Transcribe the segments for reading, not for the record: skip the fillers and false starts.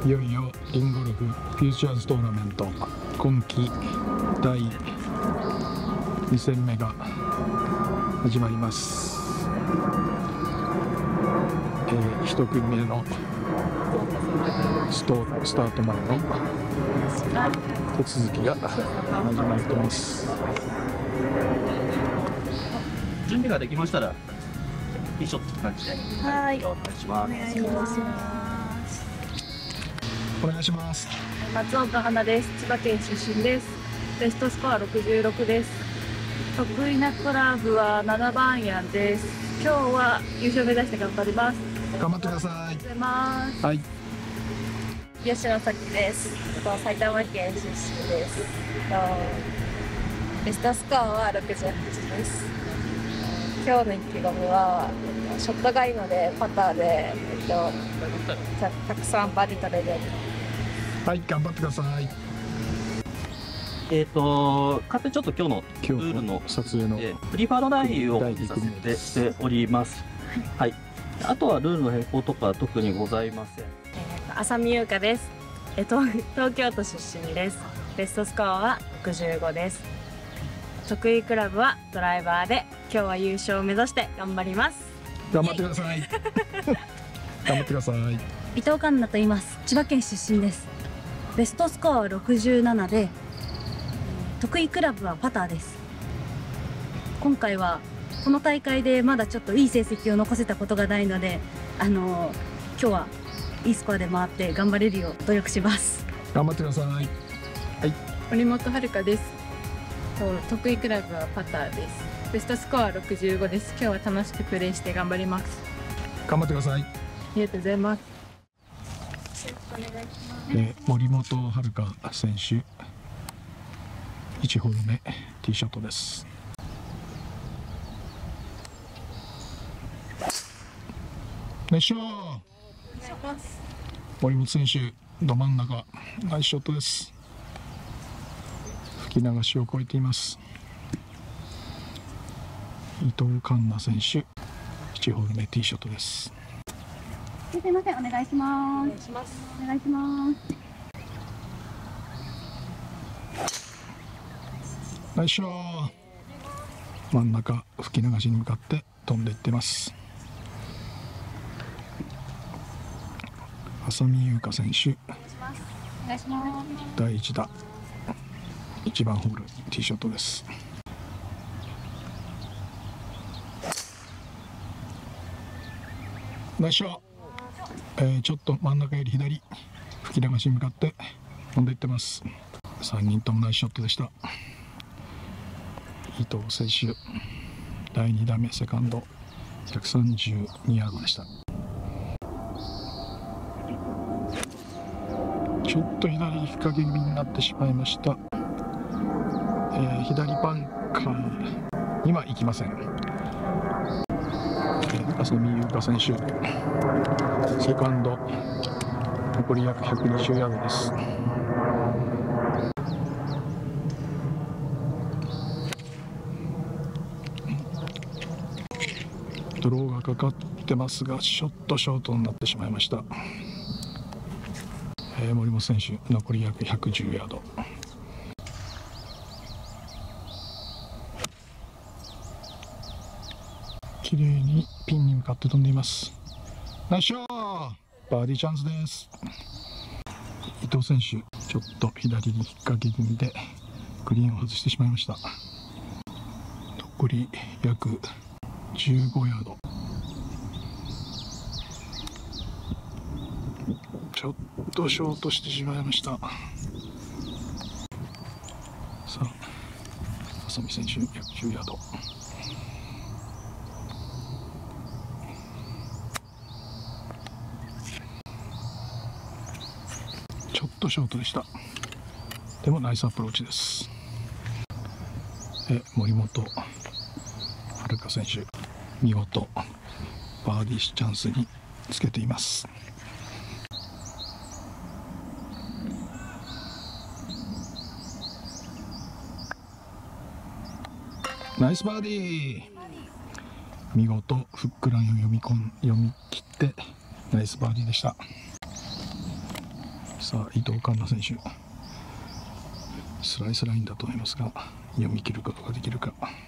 いよいよリンゴルフフューチャーズトーナメント今季第2戦目が始まります。1組目のスタート前の手続きが始まってます。 準備ができましたらティーショットって感じではい、 お願いします。 お願いします。 松岡花です。千葉県出身です。ベストスコア66です。得意なクラブは7番アイアンです。今日は優勝目指して頑張ります。 頑張ってください。 ありがとうございます。 はい。 吉野咲です。埼玉県出身です。ベストスコアは68です。今日の意気込みはショットがいいのでパターで、たくさんバーディー取れるように。 はい、頑張ってください。 勝手にちょっと今日のルールの撮影のプリファードラインをさせてしております。はい。あとはルールの変更とか特にございません。 浅見優香です。東京都出身です。ベストスコアは65です。得意クラブはドライバーで、今日は優勝を目指して頑張ります。 頑張ってください。頑張ってください。 伊藤環奈と言います。千葉県出身です。ベストスコアは67で、得意クラブはパターです。今回はこの大会でまだちょっといい成績を残せたことがないので、今日はいいスコアで回って頑張れるよう努力します。 頑張ってください。はい。 森本遥です。得意クラブはパターです。ベストスコアは65です。今日は楽しくプレーして頑張ります。 頑張ってください。 ありがとうございます。 森本遥選手1ホール目ティーショットです。ナイスショット。森本選手ど真ん中ナイスショットです。吹き流しを越えています。伊藤環奈選手1ホール目ティーショットです。 すいません、お願いします。お願いします。 ナイスショット。真ん中吹き流しに向かって飛んでいってます。浅見優香選手お願いします。 第1打1番ホールティーショットです。ナイスショット。ちょっと真ん中より左吹き流しに向かって飛んでいってます。3人ともナイスショットでした。伊藤選手第2打目セカンド132ヤードでした。ちょっと左引っ掛け気味になってしまいました。左バンカーには行きません。浅見優香選手セカンド残り約120ヤードです。ドローがかかってますがショートになってしまいました。森本選手残り約110ヤード。綺麗にピンに向かって飛んでいます。ナイスショット。バーディーチャンスです。伊藤選手ちょっと左に引っ掛け気味でグリーンを外してしまいました。残り約15ヤード。ちょっとショートしてしまいました。さあ浅見選手約10ヤード。ちょっとショートでした。でもナイスアプローチです。森本遥選手見事バーディーチャンスにつけています。ナイスバーディー。見事フックラインを読み切ってナイスバーディーでした。 さあ伊藤環奈選手、スライスラインだと思いますが読み切ることができるか。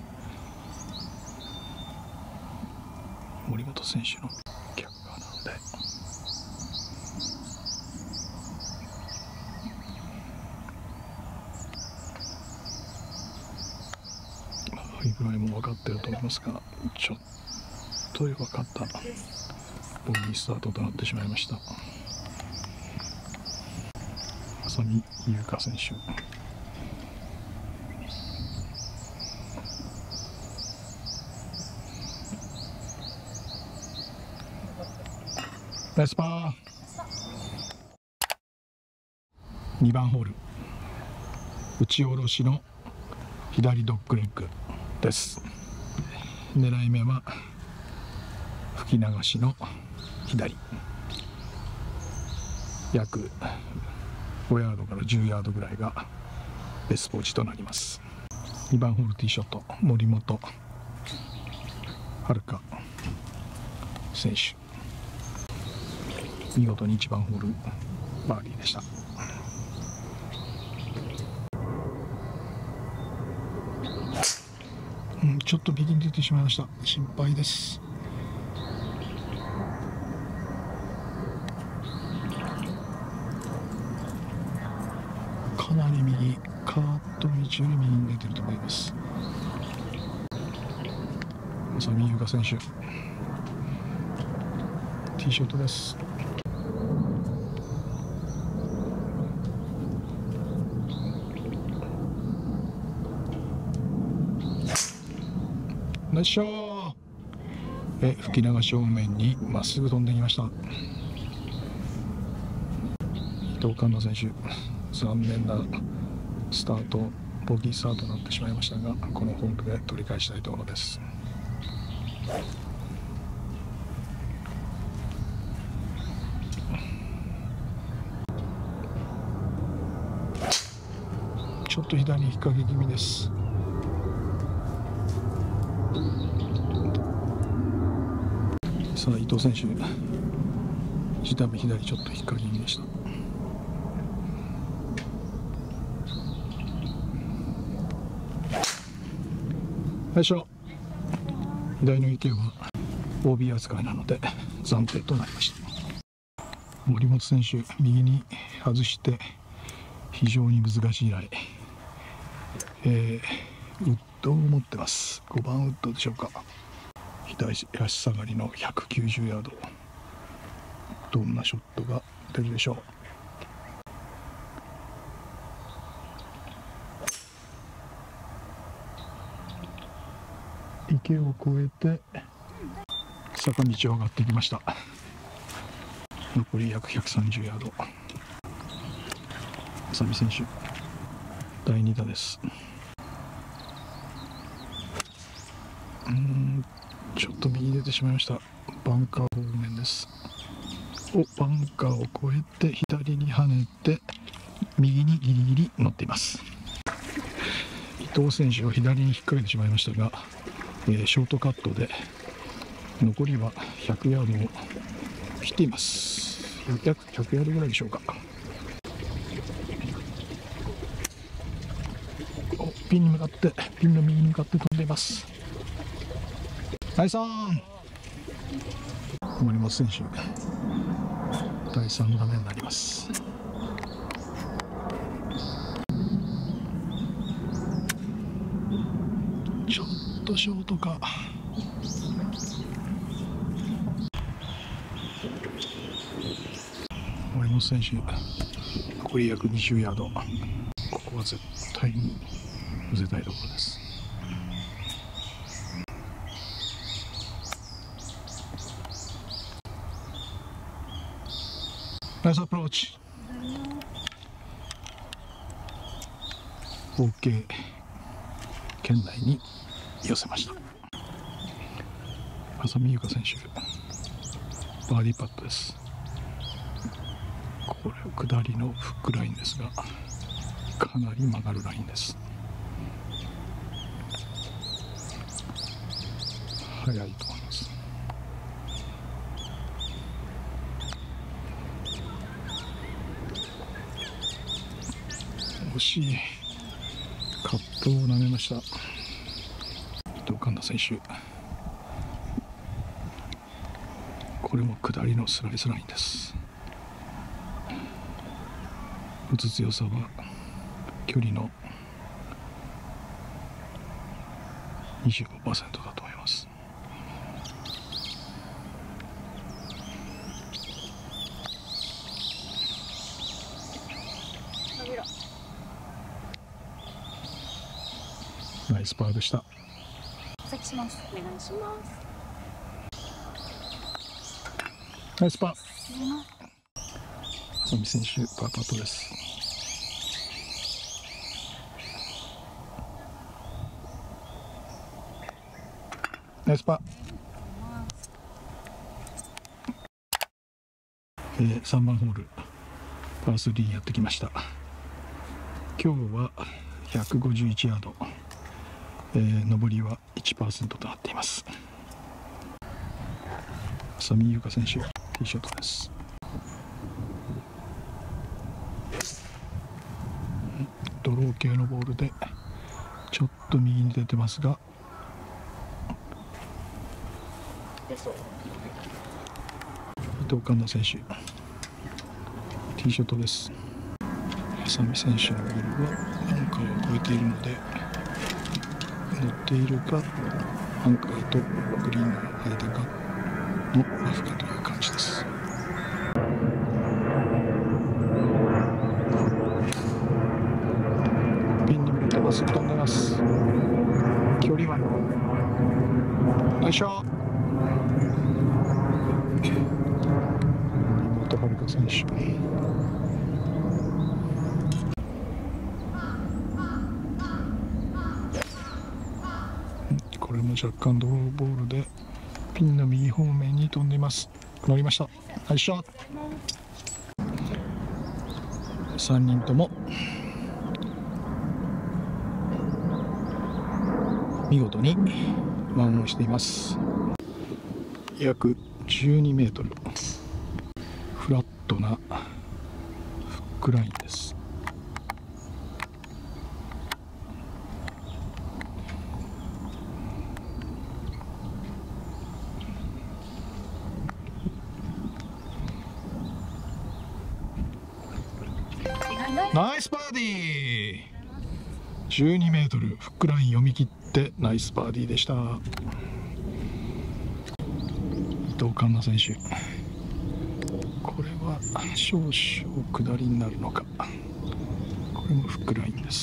森本選手の逆側なのでいいぐらいも分かってると思いますが、ちょっと弱かったボギースタートとなってしまいました。浅見優香選手、ナイスパー。2番ホール、打ち下ろしの左ドッグレッグです。狙い目は吹き流しの左、約5ヤードから10ヤードぐらいがベスポーチとなります。2番ホールティーショット、森本遥選手、見事に1番ホールバーディーでした。ちょっと右に出てしまいました。心配です。かなり右、カート道より右に出てると思います。浅見優香選手、ティーショットです。ナイスショー。吹き流し方面にまっすぐ飛んできました。伊藤環奈選手、残念なスタート、ボギースタートになってしまいましたが、このホールで取り返したいところです。ちょっと左に引っ掛け気味です。さあ伊藤選手、下目左ちょっと引っ掛け気味でした。最初左の池は OB 扱いなので暫定となりました。森本選手、右に外して非常に難しいライ、ウッドを持ってます。5番ウッドでしょうか。左足下がりの190ヤード、どんなショットが出るでしょう。池を越えて坂道を上がってきました。残り約130ヤード。浅見選手、第2打です。ちょっと右に出てしまいました。バンカー方面です。バンカーを越えて左に跳ねて右にギリギリ乗っています。伊藤選手を左に引っ掛けてしまいましたが、ショートカットで残りは100ヤードを切っています。約100ヤードぐらいでしょうか。ピンに向かって、ピンの右に向かって飛んでいます。第3、森本選手、第3打目になります。ちょっとショートか。森本選手、残り約20ヤード。ここは絶対に寄せたいところです。ナイスアプローチ。 OK 圏内に寄せました。浅見優香選手、バーディーパットです。これ下りのフックラインですが、かなり曲がるラインです。速いと思います。 しいカットを投げました。伊藤環奈選手、これも下りのスライスラインです。打つ強さは距離の 25% だと思います。ナイスパーでした。 お先します。お願いします。 ナイスパー。浅見選手パーパットです。ナイスパー。3番ホールパー3やってきました。今日は151ヤード、上りは 1% となっています。浅見優香選手ティーショットです。ドロー系のボールでちょっと右に出てますが、伊藤環奈選手ティーショットです。浅見選手のボールはアンカーを越えているので乗っているかアンカーとグリーンの間かのラフかという感じです。ピンに向けてまっすぐ飛んでます。距離はよいしょ。妹遥選手、これも若干ドローボールでピンの右方面に飛んでいます。乗りました。ナイスショット。3人とも見事にワンオンしています。約12メートルフラットなフックラインです。ナイスバーディー。12メートルフックライン読み切ってナイスバーディーでした。伊藤環奈選手、これは少々下りになるのか。これもフックラインです。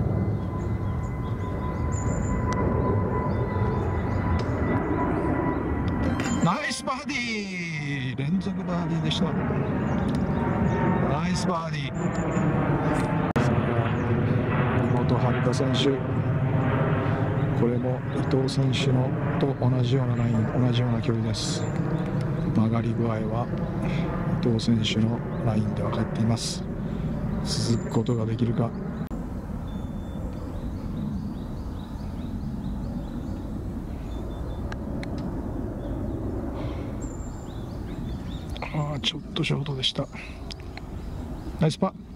ナイスバーディー。連続バーディーでした。ナイスバーディー。妹遥選手、これも伊藤選手のと同じようなライン、同じような距離です。曲がり具合は伊藤選手のラインで分かっています。続くことができるか。ちょっとショートでした。ナイスパー。